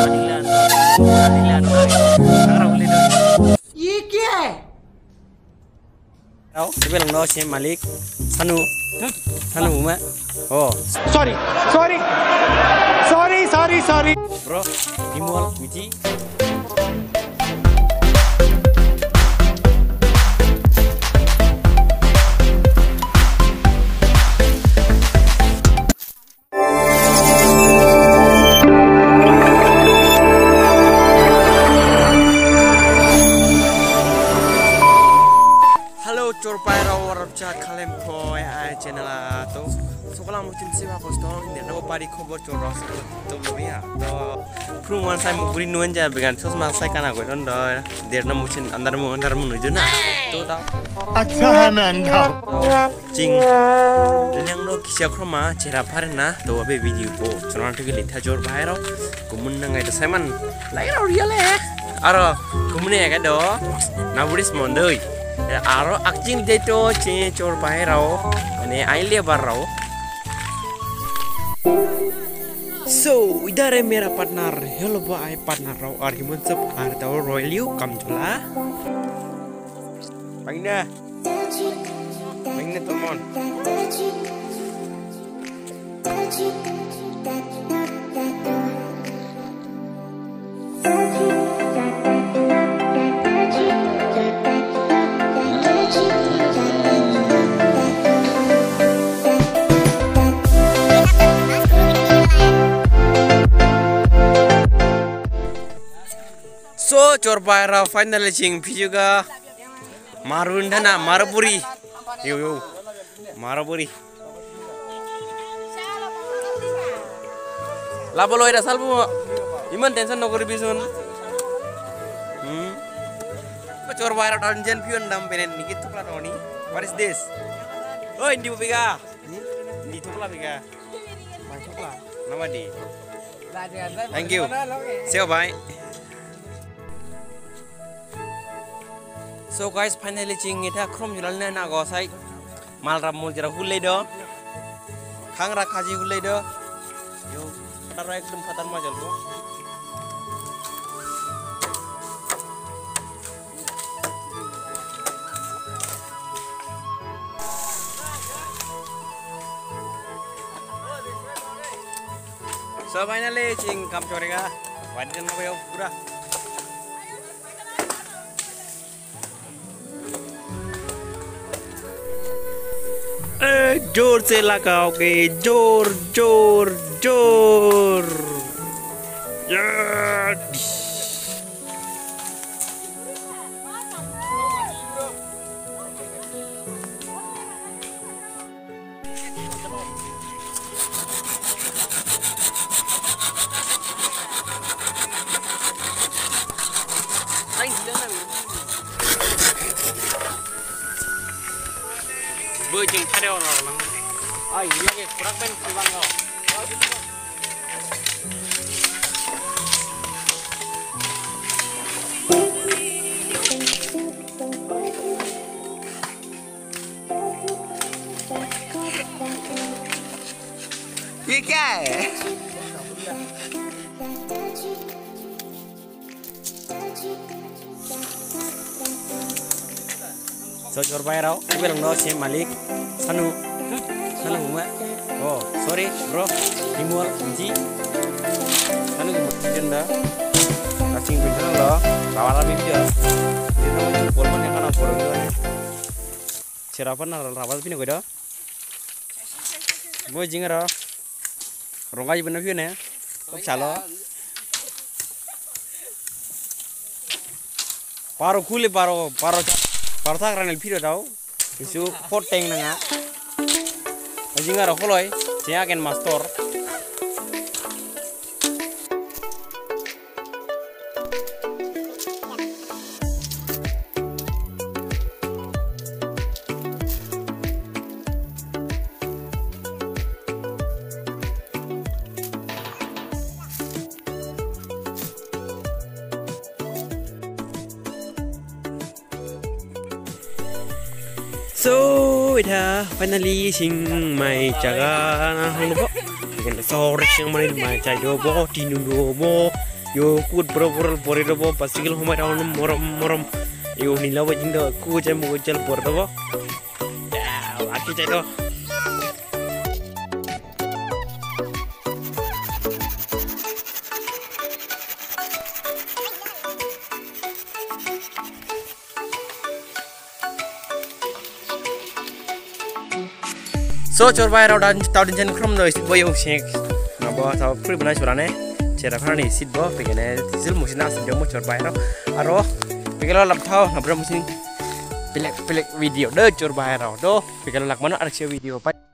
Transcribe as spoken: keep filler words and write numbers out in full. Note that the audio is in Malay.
Adilan. Adilan. Sekarang boleh dong. ये क्या है? Tahu? Tapi lang daw si Malik. Sanu. Sanu ma. Oh. Sorry, sorry, sorry, sorry, sorry. Bro, Imol, Miji. Cor paira warap chat kalem ko ai channel to sokola mutin siwa ko sto ne no pari khobor chor ros to ya to pru wan sai mu buri nuan ja began sos ma sai kana ko don do der na mutin andar mu andar mu nu na to ta अच्छा है मैं अंधा jing yang no kisya kroma chera phar na to abe video po chona to gele tha jor paira kumun na ngai to sai man lai ro real e aro kumune ga do na buris mondoi aro akjing deto che chor pai rao ane aile bar rao. So idare mera partner hello bhai partner rao ar himun sab ar tao royal you kam jula paina paina tomon So chor paira finally ching pijuga marun dana marapuri yo yo marapuri labolo ida salbu iman tension no kori bisun hmm chor paira dungeon pion dam penen nikit tukla toni what is this oi ndi biga ndi tukla biga mai tukla nama di thank you see you bye. So guys, finally ching ita krom julal na nago sai mal ram mul jara hulai do khang ra khaji hulai do yo taro ekdom khatar ma jalbo so finally ching kam chorega wadian ma yo pura जोर से लगाओगे जोर जोर जोर bơi chừng thay đeo rồi lắm ai ini lagi kurang pen kurang kau ये क्या है so chor pai rao tapi lang do si Malik sanu sanu ma oh sorry bro Imol Miji sanu jenda kasing pindah lo lawara video dino polman yang kana porong do ne serapan na rawat pini ko do boy jingara rongai bena view ne kok chalo paro kule paro paro paro tak ranel video tau isu poteng nanga jingara koloi cia ken master So dah finally sing mai jaga na hang bo. Kan sore sing mai mai cai do bo tinu do bo. yo kut bro-bro pore do bo pasigil humai raun morom morom yo nila ba jindo ku jam mo jal por do bo ya aki jai do so chor bai rau dan tau din jan krom noi bo yo sek na bo tau pri bana chorane chera khani sit bo pegene tisil musina sit mo chor bai rau aro pegelo lap thau na bro musin pelek pelek video de chor bai rau do pegelo lak mana ada video pa